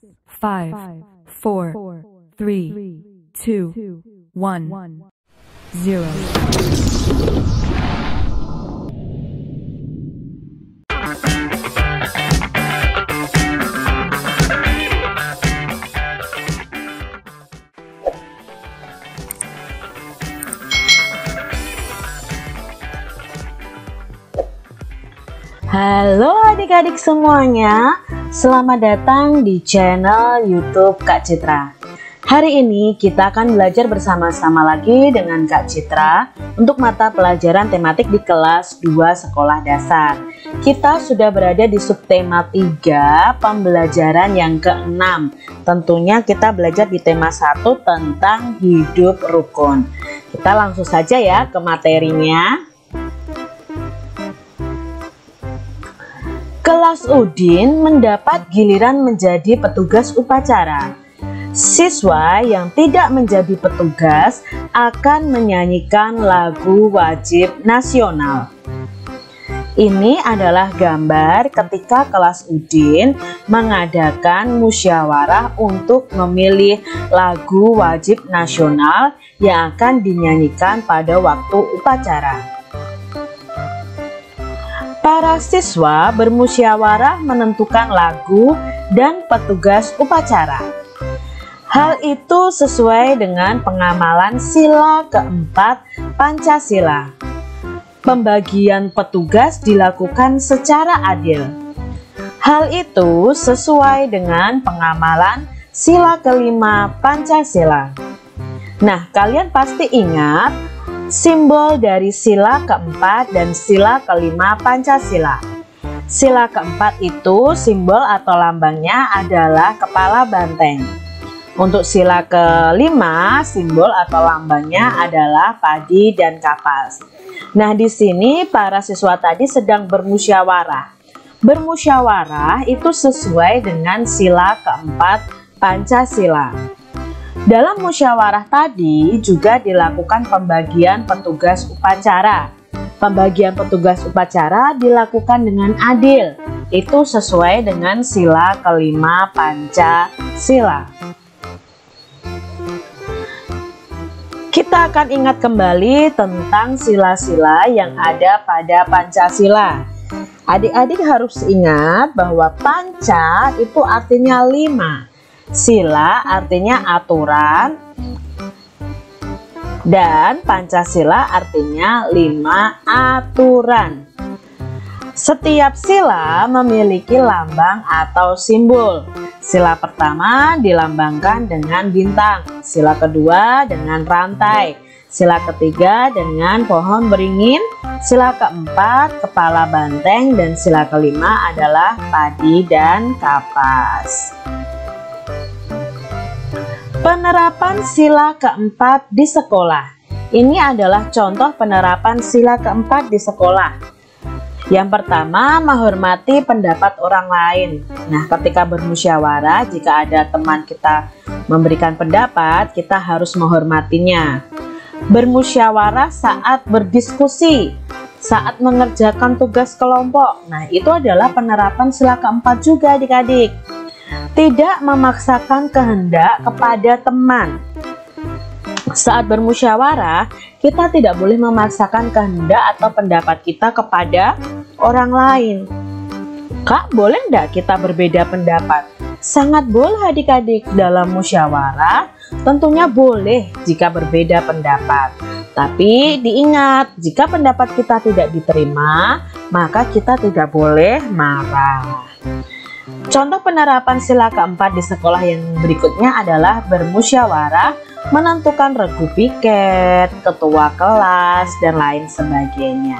5, 4, 3, 2, 1, 0. Halo adik-adik semuanya, selamat datang di channel YouTube Kak Citra. Hari ini kita akan belajar bersama-sama lagi dengan Kak Citra untuk mata pelajaran tematik di kelas 2 sekolah dasar. Kita sudah berada di subtema 3 pembelajaran yang ke-6. Tentunya kita belajar di tema 1 tentang hidup rukun. Kita langsung saja ya ke materinya. Kelas Udin mendapat giliran menjadi petugas upacara. Siswa yang tidak menjadi petugas akan menyanyikan lagu wajib nasional. Ini adalah gambar ketika kelas Udin mengadakan musyawarah untuk memilih lagu wajib nasional yang akan dinyanyikan pada waktu upacara. Para siswa bermusyawarah menentukan lagu dan petugas upacara. Hal itu sesuai dengan pengamalan sila keempat Pancasila. Pembagian petugas dilakukan secara adil. Hal itu sesuai dengan pengamalan sila kelima Pancasila. Nah, kalian pasti ingat simbol dari sila keempat dan sila kelima Pancasila. Sila keempat itu simbol atau lambangnya adalah kepala banteng. Untuk sila kelima simbol atau lambangnya adalah padi dan kapas. Nah, di sini para siswa tadi sedang bermusyawarah. Bermusyawarah itu sesuai dengan sila keempat Pancasila. Dalam musyawarah tadi juga dilakukan pembagian petugas upacara. Pembagian petugas upacara dilakukan dengan adil. Itu sesuai dengan sila kelima Pancasila. Kita akan ingat kembali tentang sila-sila yang ada pada Pancasila. Adik-adik harus ingat bahwa panca itu artinya 5. Sila artinya aturan dan Pancasila artinya 5 aturan. Setiap sila memiliki lambang atau simbol. Sila pertama dilambangkan dengan bintang, sila kedua dengan rantai, sila ketiga dengan pohon beringin, sila keempat kepala banteng, dan sila kelima adalah padi dan kapas. Penerapan sila keempat di sekolah. Ini adalah contoh penerapan sila keempat di sekolah. Yang pertama, menghormati pendapat orang lain. Nah, ketika bermusyawarah, jika ada teman kita memberikan pendapat, kita harus menghormatinya. Bermusyawarah saat berdiskusi, saat mengerjakan tugas kelompok. Nah, itu adalah penerapan sila keempat juga adik-adik. Tidak memaksakan kehendak kepada teman. Saat bermusyawarah, kita tidak boleh memaksakan kehendak atau pendapat kita kepada orang lain. Kak, boleh enggak kita berbeda pendapat? Sangat boleh adik-adik. Dalam musyawarah tentunya boleh jika berbeda pendapat. Tapi diingat, jika pendapat kita tidak diterima, maka kita tidak boleh marah. Contoh penerapan sila keempat di sekolah yang berikutnya adalah bermusyawarah, menentukan regu piket, ketua kelas, dan lain sebagainya.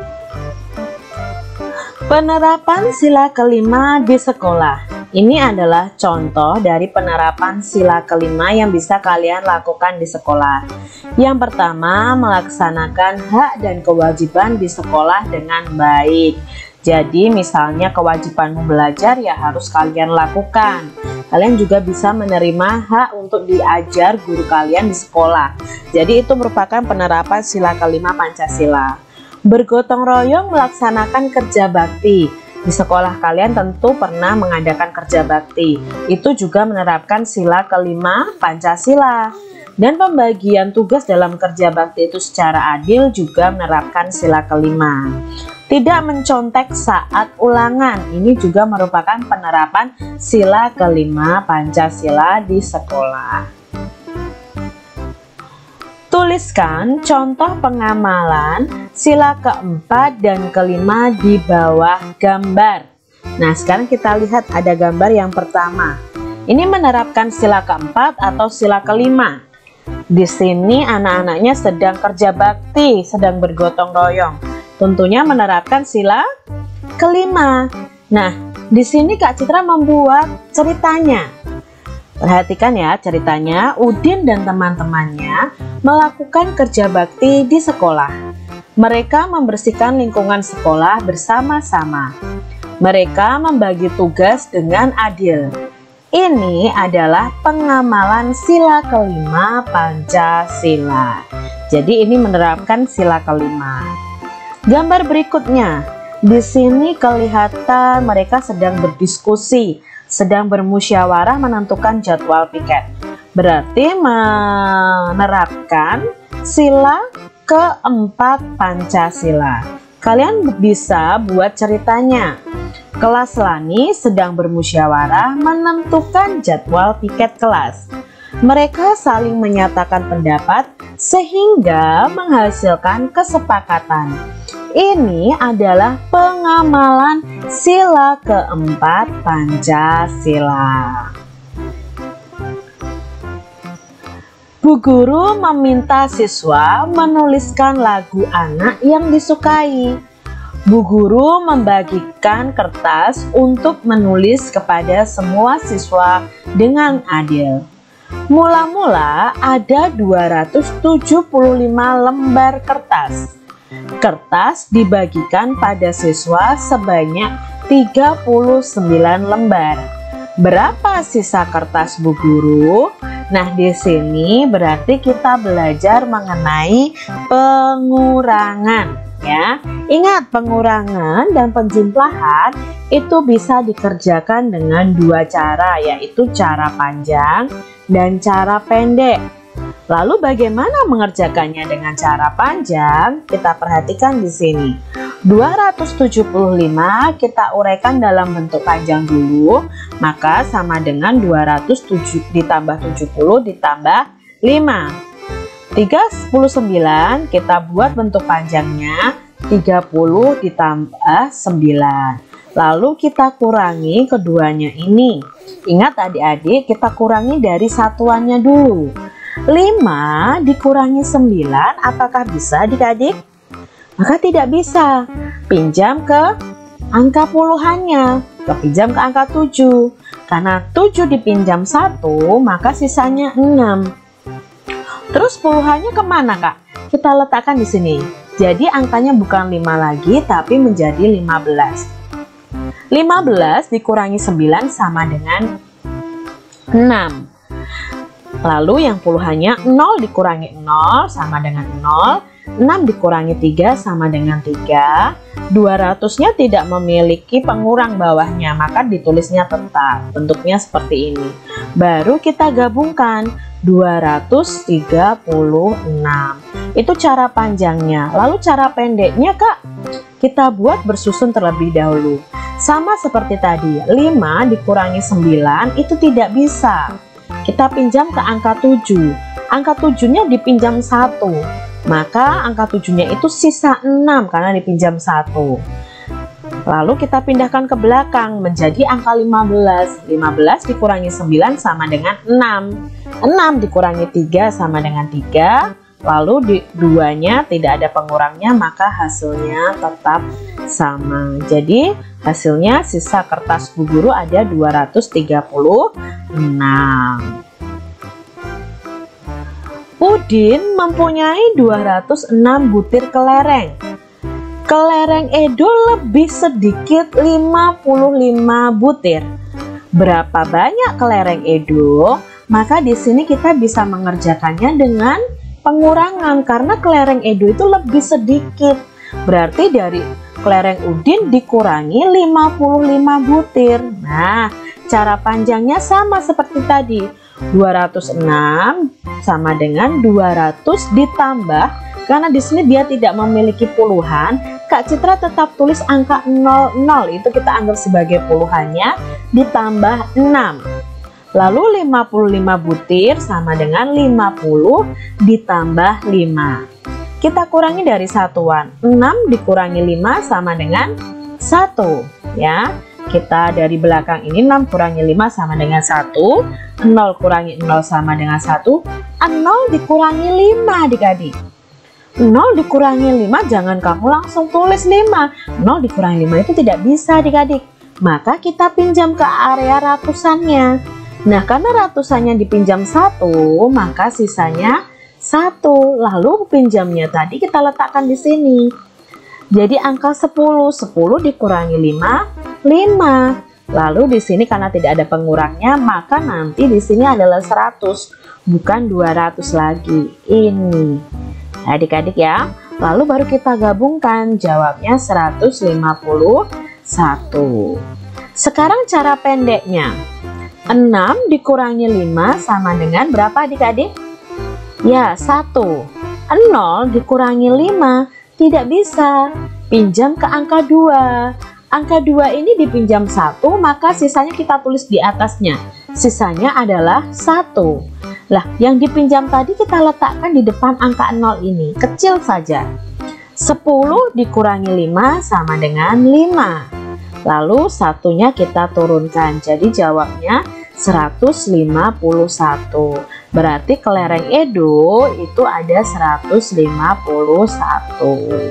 Penerapan sila kelima di sekolah. Ini adalah contoh dari penerapan sila kelima yang bisa kalian lakukan di sekolah. Yang pertama, melaksanakan hak dan kewajiban di sekolah dengan baik. Jadi misalnya kewajibanmu belajar ya harus kalian lakukan. Kalian juga bisa menerima hak untuk diajar guru kalian di sekolah. Jadi itu merupakan penerapan sila kelima Pancasila. Bergotong royong melaksanakan kerja bakti. Di sekolah kalian tentu pernah mengadakan kerja bakti. Itu juga menerapkan sila kelima Pancasila. Dan pembagian tugas dalam kerja bakti itu secara adil juga menerapkan sila kelima. Tidak mencontek saat ulangan, ini juga merupakan penerapan sila kelima Pancasila di sekolah. Tuliskan contoh pengamalan sila keempat dan kelima di bawah gambar. Nah, sekarang kita lihat ada gambar yang pertama. Ini menerapkan sila keempat atau sila kelima. Di sini anak-anaknya sedang kerja bakti, sedang bergotong royong. Tentunya menerapkan sila kelima. Nah, di sini Kak Citra membuat ceritanya. Perhatikan ya ceritanya. Udin dan teman-temannya melakukan kerja bakti di sekolah. Mereka membersihkan lingkungan sekolah bersama-sama. Mereka membagi tugas dengan adil. Ini adalah pengamalan sila kelima Pancasila. Jadi ini menerapkan sila kelima. Gambar berikutnya. Di sini kelihatan mereka sedang berdiskusi, sedang bermusyawarah menentukan jadwal piket. Berarti menerapkan sila keempat Pancasila. Kalian bisa buat ceritanya. Kelas Lani sedang bermusyawarah menentukan jadwal piket kelas. Mereka saling menyatakan pendapat sehingga menghasilkan kesepakatan. Ini adalah pengamalan sila keempat Pancasila. Bu guru meminta siswa menuliskan lagu anak yang disukai. Bu guru membagikan kertas untuk menulis kepada semua siswa dengan adil. Mula-mula ada 275 lembar kertas. Kertas dibagikan pada siswa sebanyak 39 lembar. Berapa sisa kertas Bu guru? Nah, di sini berarti kita belajar mengenai pengurangan ya. Ingat, pengurangan dan penjumlahan itu bisa dikerjakan dengan dua cara, yaitu cara panjang dan cara pendek. Lalu bagaimana mengerjakannya dengan cara panjang? Kita perhatikan di sini. 275 kita uraikan dalam bentuk panjang dulu, maka sama dengan 207 ditambah 70 ditambah 5. 39 kita buat bentuk panjangnya 30 ditambah 9. Lalu kita kurangi keduanya ini. Ingat adik-adik, kita kurangi dari satuannya dulu. 5 dikurangi 9, apakah bisa adik-adik? Maka tidak bisa. Pinjam ke angka puluhannya, pinjam ke angka 7. Karena 7 dipinjam 1, maka sisanya 6. Terus puluhannya kemana Kak? Kita letakkan di sini. Jadi angkanya bukan 5 lagi, tapi menjadi 15. 15 dikurangi 9 sama dengan 6. Lalu yang puluhannya 0 dikurangi 0 sama dengan 0. 6 dikurangi 3 sama dengan 3. 200-nya tidak memiliki pengurang bawahnya, maka ditulisnya tetap. Bentuknya seperti ini. Baru kita gabungkan 236. Itu cara panjangnya. Lalu cara pendeknya Kak, kita buat bersusun terlebih dahulu. Sama seperti tadi, 5 dikurangi 9 itu tidak bisa. Kita pinjam ke angka 7. Angka 7-nya dipinjam 1. Maka angka 7-nya itu sisa 6 karena dipinjam 1. Lalu kita pindahkan ke belakang menjadi angka 15. 15 dikurangi 9 sama dengan 6. 6 dikurangi 3 sama dengan 3. Lalu di duanya tidak ada pengurangnya, maka hasilnya tetap sama. Jadi hasilnya sisa kertas Bu Guru ada 236. Udin mempunyai 206 butir kelereng. Kelereng Edo lebih sedikit 55 butir. Berapa banyak kelereng Edo? Maka di sini kita bisa mengerjakannya dengan pengurangan karena kelereng Edo itu lebih sedikit. Berarti dari kelereng Udin dikurangi 55 butir. Nah, cara panjangnya sama seperti tadi. 206 sama dengan 200 ditambah, karena di sini dia tidak memiliki puluhan, Kak Citra tetap tulis angka 00, itu kita anggap sebagai puluhannya, ditambah 6. Lalu 55 butir sama dengan 50 ditambah 5. Kita kurangi dari satuan. 6 dikurangi 5 sama dengan 1, ya. Kita dari belakang ini 6 kurangi 5 sama dengan 1, 0 kurangi 0 sama dengan 1, 0 dikurangi 5 adik-adik. 0 dikurangi 5 jangan kamu langsung tulis 5. 0 dikurangi 5 itu tidak bisa adik-adik. Maka kita pinjam ke area ratusannya. Nah, karena ratusannya dipinjam 1, maka sisanya 1. Lalu pinjamnya tadi kita letakkan di sini. Jadi angka 10 dikurangi 5, 5. Lalu di sini karena tidak ada pengurangnya, maka nanti di sini adalah 100, bukan 200 lagi. Ini. Adik-adik ya. Lalu baru kita gabungkan, jawabnya 151. Sekarang cara pendeknya. 6 dikurangi 5 sama dengan berapa adik-adik? Ya, 1. 0 dikurangi 5 tidak bisa, pinjam ke angka 2. Angka 2 ini dipinjam 1, maka sisanya kita tulis di atasnya. Sisanya adalah 1. Lah, yang dipinjam tadi kita letakkan di depan angka 0 ini, kecil saja. 10 dikurangi 5 sama dengan 5. Lalu satunya kita turunkan, jadi jawabnya 151. Berarti kelereng Edo itu ada 151.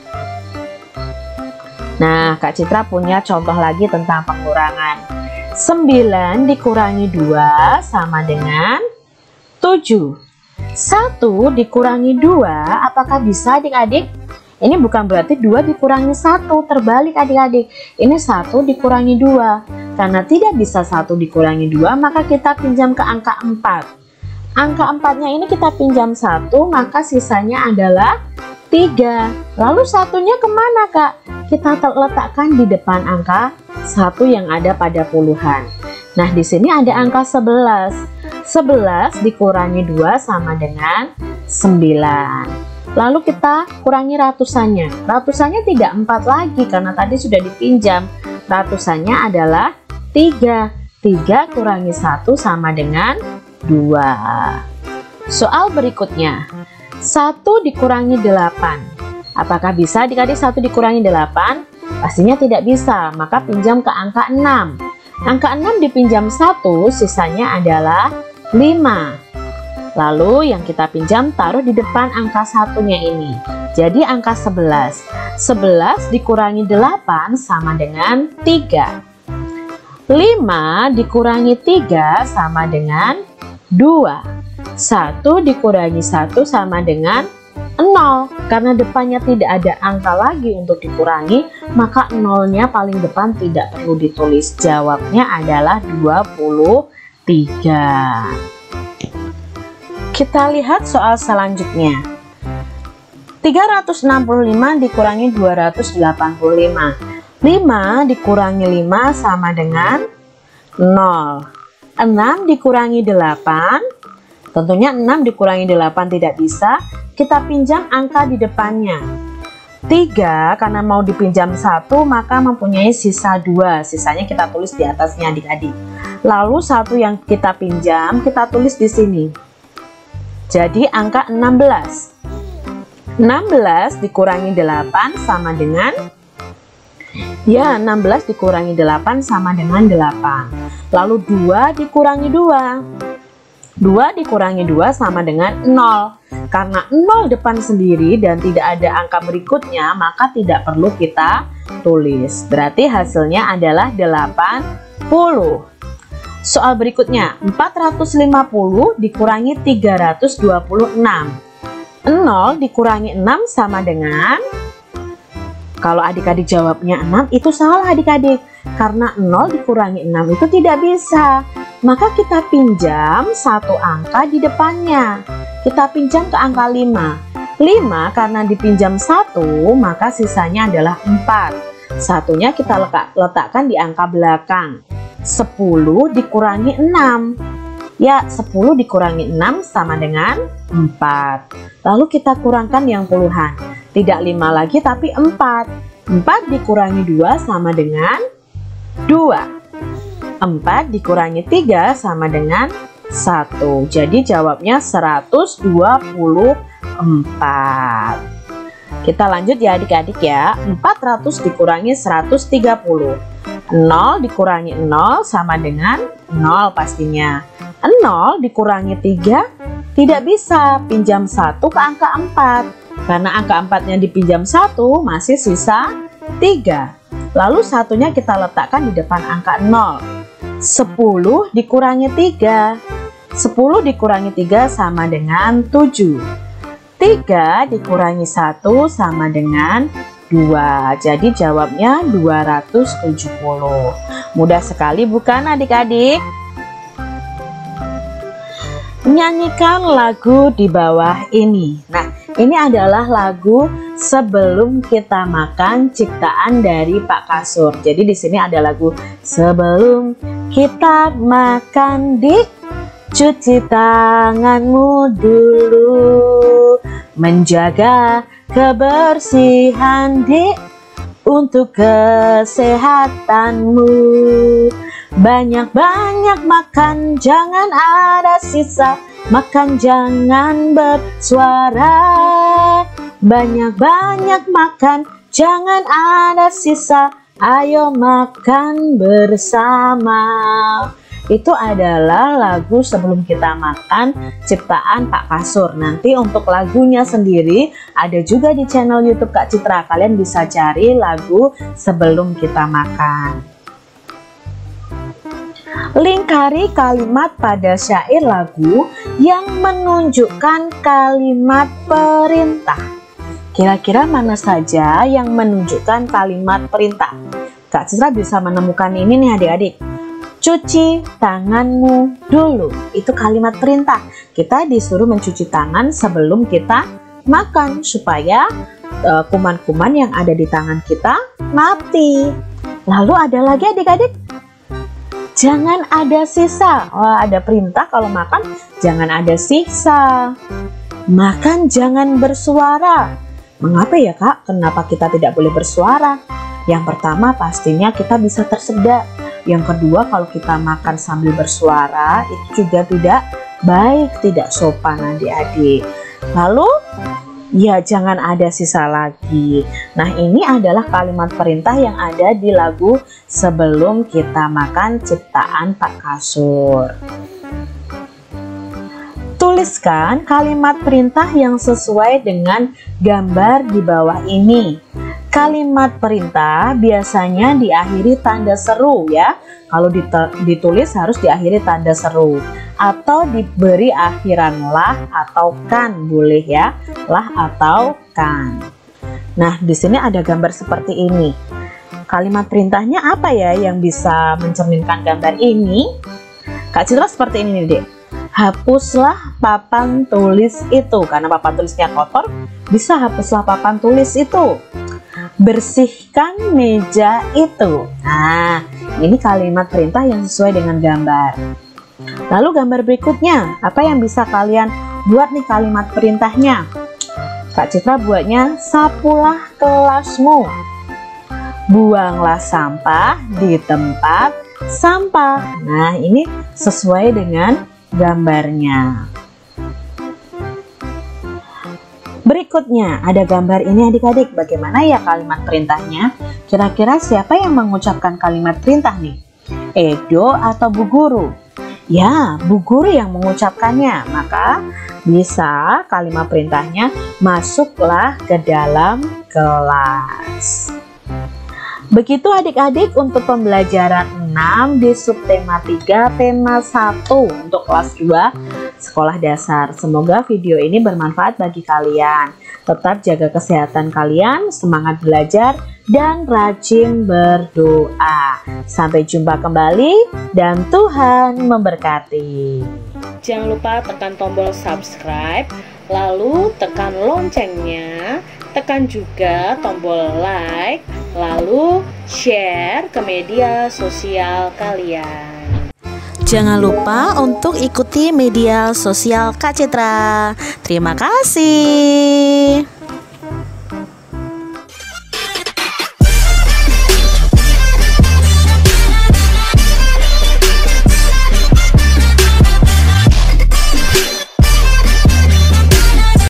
Nah, Kak Citra punya contoh lagi tentang pengurangan. 9 dikurangi 2 sama dengan 7. 1 dikurangi 2, apakah bisa adik-adik? Ini bukan berarti 2 dikurangi 1, terbalik adik-adik. Ini 1 dikurangi 2. Karena tidak bisa 1 dikurangi 2, maka kita pinjam ke angka 4. Angka 4-nya ini kita pinjam 1, maka sisanya adalah 3. Lalu satunya kemana, Kak? Kita letakkan di depan angka 1 yang ada pada puluhan. Nah, di sini ada angka 11. 11 dikurangi 2 sama dengan 9. Lalu kita kurangi ratusannya. Ratusannya tidak 4 lagi karena tadi sudah dipinjam. Ratusannya adalah 3. 3 kurangi 1 sama dengan 2. Soal berikutnya. 1 dikurangi 8. Apakah bisa adik-adik 1 dikurangi 8? Pastinya tidak bisa, maka pinjam ke angka 6. Angka 6 dipinjam 1, sisanya adalah 5. Lalu yang kita pinjam taruh di depan angka satunya ini. Jadi angka 11. 11 dikurangi 8 sama dengan 3. 5 dikurangi 3 sama dengan 2. 1 dikurangi 1 sama dengan 0. Karena depannya tidak ada angka lagi untuk dikurangi, maka 0-nya paling depan tidak perlu ditulis. Jawabnya adalah 23. Kita lihat soal selanjutnya. 365 dikurangi 285. 5 dikurangi 5 sama dengan 0. 6 dikurangi 8. Tentunya 6 dikurangi 8 tidak bisa. Kita pinjam angka di depannya. 3 karena mau dipinjam 1 maka mempunyai sisa 2. Sisanya kita tulis di atasnya adik-adik. Lalu 1 yang kita pinjam kita tulis di sini. Jadi angka 16. 16 dikurangi 8 sama dengan, ya 16 dikurangi 8 sama dengan 8. Lalu 2 dikurangi 2. 2 dikurangi 2 sama dengan 0. Karena 0 depan sendiri dan tidak ada angka berikutnya, maka tidak perlu kita tulis. Berarti hasilnya adalah 80. Soal berikutnya, 450 dikurangi 326. 0 dikurangi 6 sama dengan, kalau adik-adik jawabnya 6 itu salah adik-adik. Karena 0 dikurangi 6 itu tidak bisa. Maka kita pinjam satu angka di depannya. Kita pinjam ke angka 5. 5 karena dipinjam 1, maka sisanya adalah 4. Satunya kita letakkan di angka belakang. 10 dikurangi 6. Ya, 10 dikurangi 6 sama dengan 4. Lalu kita kurangkan yang puluhan. Tidak 5 lagi tapi 4. 4 dikurangi 2 sama dengan 2. 4 dikurangi 3 sama dengan 1. Jadi jawabnya 124. Kita lanjut ya adik-adik ya. 400 dikurangi 130. 0 dikurangi 0 sama dengan 0 pastinya. 0 dikurangi 3 tidak bisa, pinjam 1 ke angka 4. Karena angka 4-nya dipinjam 1 masih sisa 3. Lalu satunya kita letakkan di depan angka 0. 10 dikurangi 3. 10 dikurangi 3 sama dengan 7. 3 dikurangi 1 sama dengan 2. Jadi jawabnya 270. Mudah sekali bukan adik-adik? Nyanyikan lagu di bawah ini. Nah, ini adalah lagu Sebelum Kita Makan ciptaan dari Pak Kasur. Jadi di sini ada lagu Sebelum kita makan dik, cuci tanganmu dulu, menjaga kebersihan dik untuk kesehatanmu. Banyak-banyak makan, jangan ada sisa. Makan jangan bersuara. Banyak-banyak makan, jangan ada sisa. Ayo makan bersama. Itu adalah lagu Sebelum Kita Makan ciptaan Pak Kasur. Nanti untuk lagunya sendiri ada juga di channel YouTube Kak Citra. Kalian bisa cari lagu Sebelum Kita Makan. Lingkari kalimat pada syair lagu yang menunjukkan kalimat perintah. Kira-kira mana saja yang menunjukkan kalimat perintah? Kak Citra bisa menemukan ini nih adik-adik. Cuci tanganmu dulu, itu kalimat perintah. Kita disuruh mencuci tangan sebelum kita makan supaya kuman-kuman yang ada di tangan kita mati. Lalu ada lagi adik-adik, jangan ada sisa. Wah, ada perintah kalau makan jangan ada sisa. Makan jangan bersuara. Mengapa ya Kak? Kenapa kita tidak boleh bersuara? Yang pertama pastinya kita bisa tersedak. Yang kedua, kalau kita makan sambil bersuara itu juga tidak baik, tidak sopan adik-adik. Lalu ya jangan ada sisa lagi. Nah, ini adalah kalimat perintah yang ada di lagu Sebelum Kita Makan ciptaan Pak Kasur. Tuliskan kalimat perintah yang sesuai dengan gambar di bawah ini. Kalimat perintah biasanya diakhiri tanda seru ya. Kalau ditulis harus diakhiri tanda seru. Atau diberi akhiran lah atau kan, boleh ya. Lah atau kan. Nah, di sini ada gambar seperti ini. Kalimat perintahnya apa ya yang bisa mencerminkan gambar ini? Kak Citra seperti ini nih, Dek. Hapuslah papan tulis itu. Karena papan tulisnya kotor, bisa hapuslah papan tulis itu. Bersihkan meja itu. Nah, ini kalimat perintah yang sesuai dengan gambar. Lalu gambar berikutnya, apa yang bisa kalian buat nih kalimat perintahnya? Kak Citra buatnya sapulah kelasmu. Buanglah sampah di tempat sampah. Nah, ini sesuai dengan gambarnya. Berikutnya ada gambar ini adik-adik. Bagaimana ya kalimat perintahnya? Kira-kira siapa yang mengucapkan kalimat perintah nih? Edo atau Bu Guru? Ya, Bu Guru yang mengucapkannya. Maka bisa kalimat perintahnya masuklah ke dalam kelas. Begitu adik-adik untuk pembelajaran 6 di subtema 3 tema 1 untuk kelas 2 sekolah dasar. Semoga video ini bermanfaat bagi kalian. Tetap jaga kesehatan kalian, semangat belajar, dan rajin berdoa. Sampai jumpa kembali dan Tuhan memberkati. Jangan lupa tekan tombol subscribe, lalu tekan loncengnya, tekan juga tombol like, lalu share ke media sosial kalian. Jangan lupa untuk ikuti media sosial Kak Citra. Terima kasih.